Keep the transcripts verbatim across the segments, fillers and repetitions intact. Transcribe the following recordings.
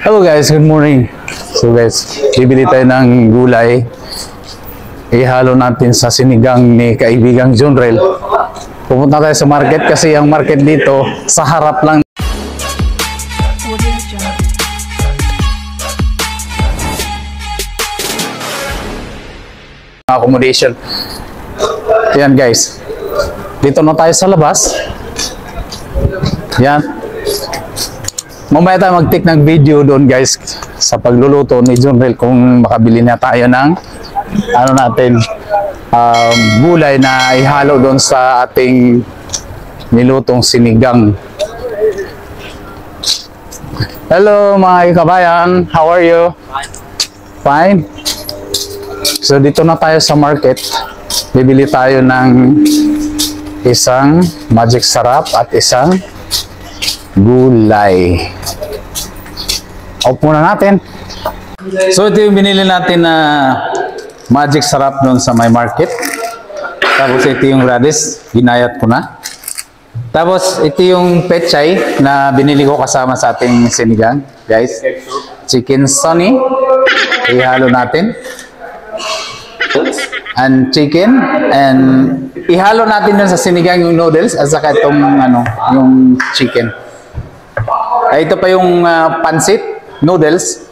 Hello guys, good morning. So guys, bibili tayo ng gulay. Ihalo natin sa sinigang ni kaibigang Junrel. Pupunta tayo sa market kasi ang market dito sa harap lang. Accommodation. Yan guys. Dito na tayo sa labas. Yan. Mamaya tayo mag-take ng video doon guys sa pagluluto ni Junrel kung makabili na tayo ng ano natin um, gulay na ihalo doon sa ating nilutong sinigang. Hello mga kabayan, how are you? Fine. So dito na tayo sa market. Bibili tayo ng isang magic sarap at isang gulay. Off muna natin. So ito yung binili natin na magic sarap doon sa my market. Tapos ito yung radish, ginayat ko na. Tapos ito yung pechay na binili ko kasama sa ating sinigang, guys. Chicken sunny. Ihalo natin. And chicken and ihalo natin dun sa sinigang yung noodles at saka itong ano, yung chicken. Ay, ito pa yung uh, pansit noodles.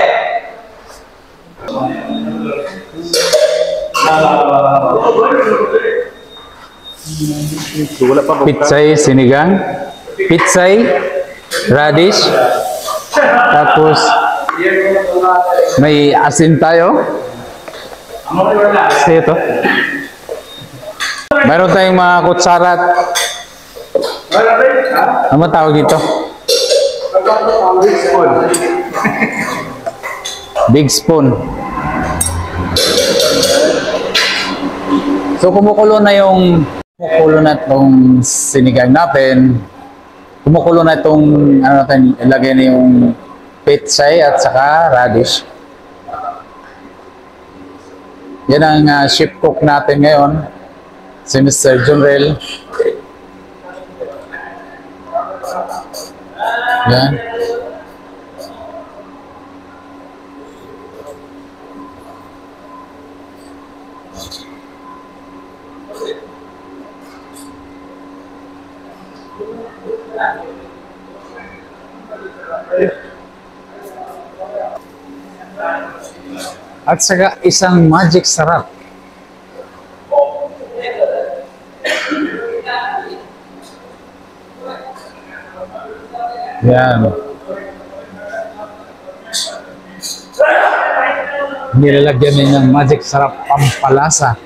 Pitsay sinigang, pitsay radish, tapos may asin tayo. Kasi ito. Meron tayong mga kutsarat. Ano tawag dito? Big spoon. Big spoon. So kumukulo na yung kumukulo na itong sinigang natin. Kumukulo na itong ano natin, ilagay na yung pitsay at saka radish. Yan ang uh, chef cook natin ngayon, si Mister Junrel. Yan. At saka isang magic sarap. Yan. Nilalagyan niya ng magic sarap pampalasa.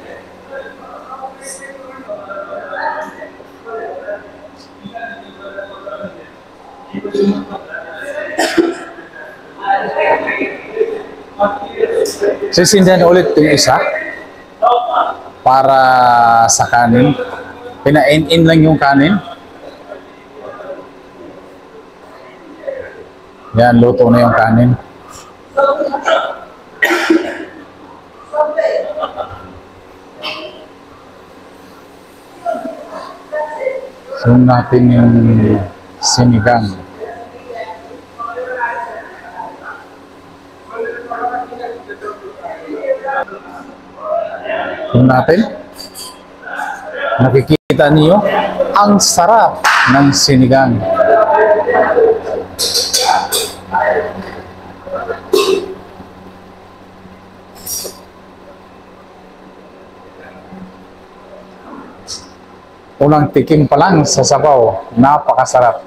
Sisindihan ulit yung isa para sa kanin. Pina-in-in lang yung kanin. Yan, luto na yung kanin. So natin yung sinigang. So natin. Nakikita niyo ang sarap ng sinigang. Unang tikim pa lang sa sabaw, napakasarap.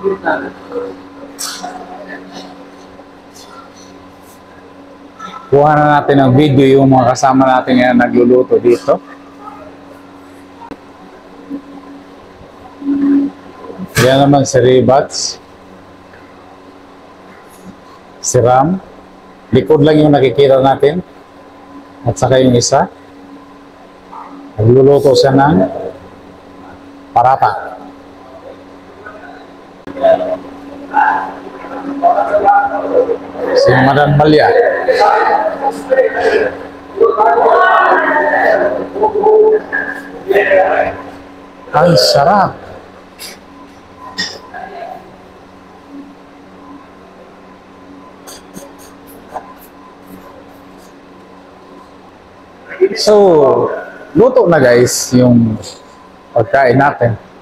Kuha na natin ng video yung mga kasama natin na nagluluto dito. Yan naman si Rebats. Si Ram. Likod lang yung nakikita natin. At saka yung isa. Nagluluto siya ng parata. Si Madam Malia. Ang sarap. So, luto na guys yung pagkain natin.